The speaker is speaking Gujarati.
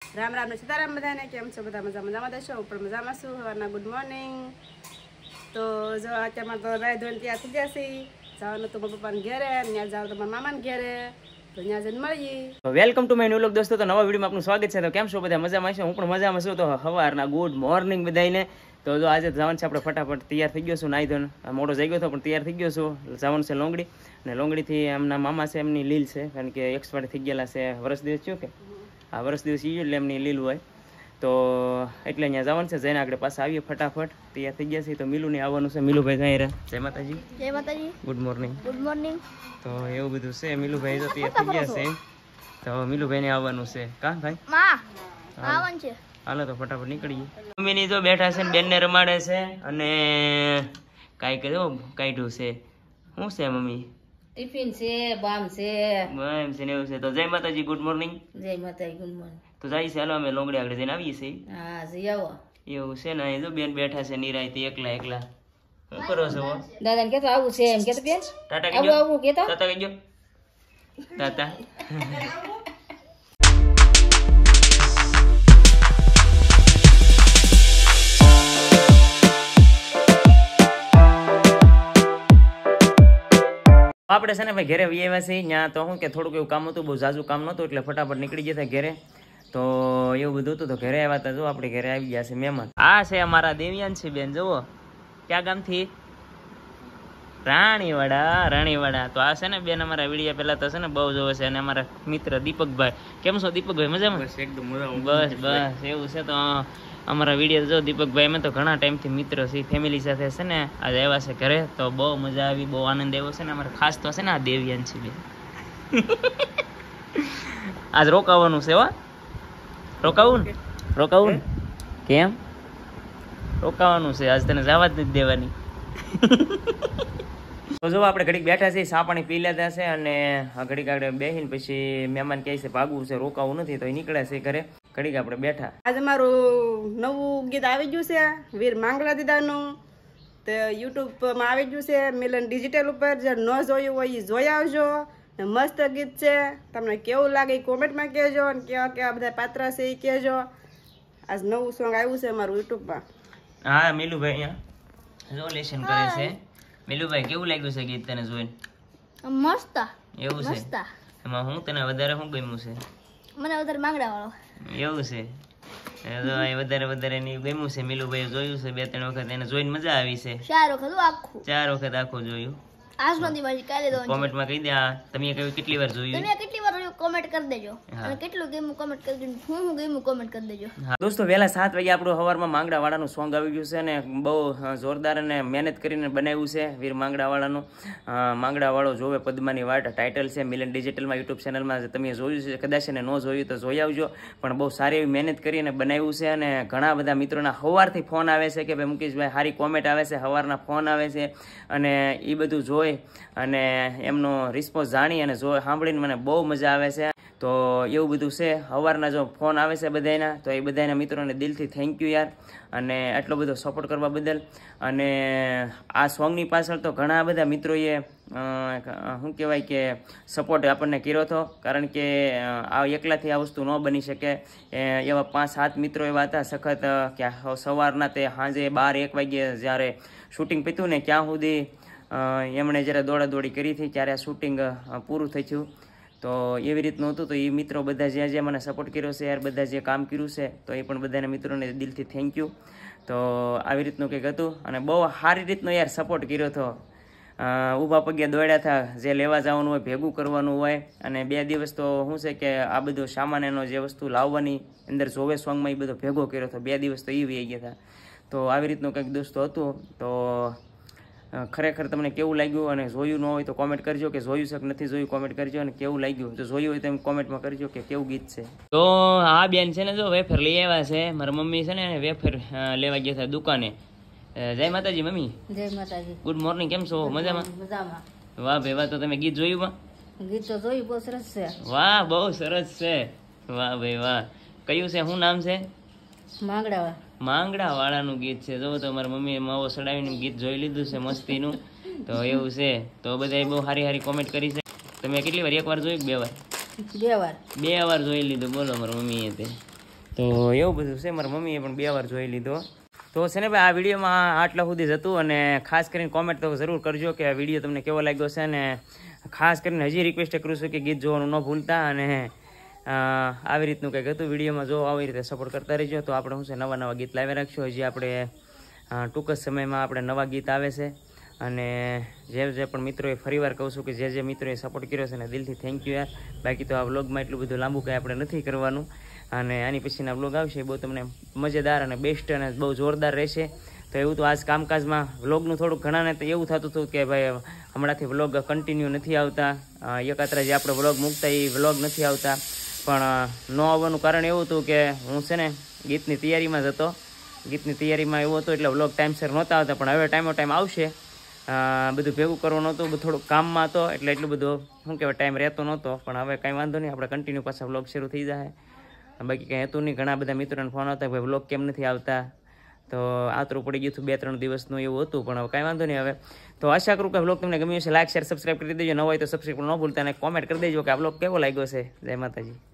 રામ રામ ને સીતારામ બધાને. કેમ છો બધા? મજામાં દેશો ઉપર મજામાં છું. સવારના ગુડ મોર્નિંગ. તો જો અત્યારમાં તો રાય ધોઈને ત્યાં થઈ જશે. જવાનું તો મારા પપ્પાને ઘેરે, ત્યાં જાવ તો મારા મામાને ઘેરે, તો ત્યાં જઈને મળીએ. Welcome to my new vlog દોસ્તો. તો નવા વિડીયોમાં આપનું સ્વાગત છે. તો કેમ છો બધા? મજામાં છો? હું પણ મજામાં છું. તો સવારના ગુડ મોર્નિંગ બધાને. તો જો આજે જવાનું છે આપણે ફટાફટ તૈયાર થઈ ગયો છું. નાઈ ધોઈને મોડો જઈ ગયો હતો પણ તૈયાર થઈ ગયો છું. જવાનું છે લોંગડી, અને લોંગડીથી એમના મામા છે એમની લીલ છે, કારણ કે એક્સપાયર થઈ ગયેલા છે. વર્ષ દિવસ થયો કે આ વર્ષ દિવસ ઈ એટલે એમની લીલ હોય, તો એટલે અહીંયા જવાનું છે. જઈને આપણે પાછા આવીએ ફટાફટ. તૈયાર થઈ ગયા છે. તો મિલુને આવવાનું છે. મિલુભાઈ કઈ રહ્યા? જય માતાજી. જય માતાજી. Good morning. Good morning. તો એવું બધું છે. મિલુભાઈ તો તૈયાર થઈ ગયા છે. તો મિલુભાઈને આવવાનું છે. કા ભાઈ? માં આવવાનું છે. હાલો તો ફટાફટ નીકળીએ. મમ્મીની જો બેઠા છે ને બેનને રમાડે છે, અને કાંઈ કર્યો કાઢ્યું છે. શું છે મમ્મી? ટિફિન છે, બામ છે. એમ છે ને એવું છે. તો જય માતાજી, ગુડ મોર્નિંગ. જય માતાજી, ગુડ મોર્નિંગ. તો જાય છે, હાલો અમે લોંગડી આગળ જઈને આવીએ છીએ. હા જઈ આવો. એવું છે ને. અહીં જો બેન બેઠા છે નિરાયતી એકલા એકલા. શું કરો છો? દાદાને કેતો આવું છે એમ કેતો બેન. ટાટા આવું કહેજો. આવું કેતો. તાતા કહેજો. તાતા. આપણે છે ને ભાઈ ઘરે આવ્યા છીએ. ત્યાં તો શું કે થોડુંક એવું કામ હતું, બહુ ઝાઝું કામ નહોતું, એટલે ફટાફટ નીકળી ગયા ઘરે. તો એવું બધું હતું. તો ઘરે આવ્યા હતા. જો આપણે ઘરે આવી ગયા છે મહેમાન. આ છે અમારા દેવ્યાન છે બેન. જુઓ ક્યાં ગામથી? રાણીવાડા. તો આ છે ને બેન અમારા વિડીયો પેલા તો છે ને બહુ જોવે છે. અને અમારા મિત્ર દીપકભાઈ. કેમ છો દીપકભાઈ? મજામાં? બસ એકદમ મજામાં. બસ એવું છે. તો અમારા વિડીયો જો દીપકભાઈ, અમે તો ઘણા ટાઈમથી મિત્ર છીએ, ફેમિલી સાથે છે ને આજે આવ્યા છે ઘરે. તો બહુ મજા આવી, બહુ આનંદ આવ્યો છે ને. અમારે ખાસ તો છે ને આ દેવ્યાન છે બેન. આજ રોકાવાનું છે. રોકાવું ને? કેમ રોકાવાનું છે? આજ તને જવા જ નથી દેવાની. તો જો આપણે ઘડીક બેઠા છીએ, ચા પાણી પી લેતા છે, અને ઘડીક આગળ બેસીને પછી મહેમાન કહે છે ભાગવું છે, રોકાવું નથી, તો એ નીકળે છે ઘરે. ઘડીક આપણે બેઠા. આજે મારું નવું ગીત આવી ગયું છે, વીર માંગલા દીદાનું. તો યુટ્યુબમાં આવી ગયું છે, મિલન ડિજિટલ ઉપર. જે ન જોયું હોય એ જોઈ આવજો. મસ્ત ગીત છે. તમને કેવું લાગે એ કોમેન્ટમાં કહેજો, અને કેવા કેવા બધા પાત્ર છે એ કહેજો. આજ નવું સોંગ આવ્યું છે મારું યુટ્યુબમાં. હા મિલુભાઈ અહીંયા જો લેશન કરે છે. મિલુભાઈ કેવું લાગ્યું છે ગીત તને જોઈને? મસ્ત. એવું છે? મસ્ત. એમાં હું તને વધારે શું ગમ્યું છે? મને વધારે માંગડા વાળો. એવું છે? વધારે ની ગમ્યું છે. મિલુભાઈ જોયું છે 2-3 વખત, એને જોઈને મજા આવી છે. 4 વખત આખું. 4 વખત આખું જોયું. આજનો દિવસ કાલે દો. કોમેન્ટમાં કહી દે તમે કેટલી વાર જોયું. તમે કેટલી વાર કોમેન્ટ કરી દેજો, અને કેટલું ગેમ કોમેન્ટ કરી દેજો, હું ગેમ કોમેન્ટ કરી દેજો. દોસ્તો વહેલા 7 વાગે આપણું સવારમાં માંગડા વાળાનું સોંગ આવી ગયું છે, અને બહુ જોરદાર અને મહેનત કરીને બનાવ્યું છે વીર માંગડા વાળાનું. માંગડા વાળો જોવે પદ્માની વાટ ટાઇટલ છે. મિલન ડિજિટલમાં યુટ્યુબ ચેનલમાં તમે જોયું છે કદાચ, એને ન જોયું તો જોઈ આવજો. પણ બહુ સારી એવી મહેનત કરીને બનાવ્યું છે, અને ઘણા બધા મિત્રોના સવારથી ફોન આવે છે કે ભાઈ મુકેશભાઈ સારી કોમેન્ટ આવે છે, સવારના ફોન આવે છે, અને એ બધું જોઈ અને એમનો રિસ્પોન્સ જાણી અને સાંભળીને મને બહુ મજા આવે છે. તો એવું બધું છે. સવારના જો ફોન આવે છે બધાના, તો એ બધાના મિત્રોને દિલથી થેન્ક યુ યાર, અને આટલો બધો સપોર્ટ કરવા બદલ. અને આ સોંગની પાછળ તો ઘણા બધા મિત્રોએ શું કહેવાય કે સપોર્ટ આપણને કર્યો હતો, કારણ કે આ એકલાથી આ વસ્તુ ન બની શકે. એવા 5-7 મિત્રો એવા હતા સખત, કે સવારના તે સાંજે 12-1 વાગ્યે જ્યારે શૂટિંગ પીતું ને ક્યાં સુધી એમણે જ્યારે દોડાદોડી કરી હતી, ત્યારે આ શૂટિંગ પૂરું થઈ થયું. તો એવી રીતનું હતું. તો એ મિત્રો બધા જે મને સપોર્ટ કર્યો છે યાર, બધા જે કામ કર્યું છે, તો એ પણ બધાના મિત્રોને દિલથી થેન્ક યુ. તો આવી રીતનું કંઈક હતું, અને બહુ સારી રીતનો યાર સપોર્ટ કર્યો હતો. ઊભા પગે દોડ્યા હતા, જે લેવા જવાનું હોય ભેગું કરવાનું હોય. અને 2 દિવસ તો શું છે કે આ બધું સામાન એનો જે વસ્તુ લાવવાની અંદર જોવે સોંગમાં, એ બધો ભેગો કર્યો હતો. 2 દિવસ તો એ વહી ગયા હતા. તો આવી રીતનું કંઈક દોસ્તો હતું. તો ખરેખર તમને કેવું લાગ્યું, અને જોયું ન હોય તો કોમેન્ટ કરજો, કે જોયું છે કે નથી જોયું કોમેન્ટ કરજો, અને કેવું લાગ્યું જો જોયું હોય તો એમ કોમેન્ટમાં કરજો કે કેવું ગીત છે. તો આ બેન છે ને જો વેફર લઈ આવ્યા છે. મારા મમ્મી છે ને વેફર લેવા ગયા હતા દુકાને. જય માતાજી મમ્મી. જય માતાજી. Good morning. કેમ છો? મજામાં? મજામાં. વાહ ભાઈ વાહ. તો તમે ગીત જોયું? ગીત તો જોયું, બહુ સરસ છે. વાહ બહુ સરસ છે. વાહ ભાઈ વાહ. કયું છે? શું નામ છે? માંગડા વાળાનું ગીત છે. જો તો મારા મમ્મીએ માવો સડાવીને ગીત જોઈ લીધું છે મસ્તીનું. તો એવું છે. તો બધાએ બહુ સારી કોમેન્ટ કરી છે. તમે કેટલી વાર? 1 વાર જોયું કે 2 વાર? 2 વાર. 2 વાર જોઈ લીધું. બોલો મારા મમ્મીએ તે. તો એવું બધું છે. મારા મમ્મીએ પણ 2 વાર જોઈ લીધો. તો છે ને ભાઈ આ વિડીયોમાં આટલા સુધી જ હતું. અને ખાસ કરીને કોમેન્ટ તો જરૂર કરજો કે આ વિડીયો તમને કેવો લાગ્યો છે. અને ખાસ કરીને હજી રિક્વેસ્ટ કરું છું કે ગીત જોવાનું ન ભૂલતા. અને આવી રીતનું કંઈક હતું વિડીયોમાં. જો આવી રીતે સપોર્ટ કરતા રહેજો તો આપણે શું છે નવા ગીત લાવી રાખશું. હજી આપણે ટૂંક જ સમયમાં આપણે નવા ગીત આવે છે. અને જે પણ મિત્રોએ ફરીવાર કહું છું કે જે મિત્રોએ સપોર્ટ કર્યો છે ને દિલથી થેન્ક યુ યાર. બાકી તો આ વ્લોગમાં એટલું બધું લાંબુ કંઈ આપણે નથી કરવાનું. અને આની પછીના વ્લોગ આવશે બહુ તમને મજેદાર અને બેસ્ટ અને બહુ જોરદાર રહેશે. તો એવું તો આજ કામકાજમાં વ્લોગનું થોડુંક ઘણાને તો એવું થતું હતું કે ભાઈ હમણાંથી વ્લોગ કન્ટિન્યુ નથી આવતા. એકાત્રા જે આપણે વ્લોગ મૂકતા એ વ્લોગ નથી આવતા. પણ ન આવવાનું કારણ એવું હતું કે હું છે ને ગીતની તૈયારીમાં જ હતો. ગીતની તૈયારીમાં એવું હતું એટલે વ્લોગ ટાઈમસર નહોતા આવતા. પણ હવે ટાઈમ આવશે. બધું ભેગું કરવાનું હતું, થોડુંક કામમાં હતો એટલે એટલું બધું શું કહેવાય ટાઈમ રહેતો નહોતો. પણ હવે કાંઈ વાંધો નહીં, આપણે કન્ટિન્યુ પાછા વ્લોગ શરૂ થઈ જાય. બાકી કંઈ હતું નહીં. ઘણા બધા મિત્રોને ફોન આવતા ભાઈ વ્લોગ કેમ નથી આવતા. તો આતરું પડી ગયું હતું 2-3 દિવસનું એવું હતું. પણ હવે કાંઈ વાંધો નહીં. હવે તો આશા કરું કે વ્લોગ તમને ગમ્યો છે. લાઈક શેર સબસ્ક્રાઈબ કરી દેજો. ન હોય તો સબસ્ક્રાઈબ ન ભૂલતા અને કોમેન્ટ કરી દેજો કે આ વ્લોગ કેવો લાગ્યો છે. જય માતાજી.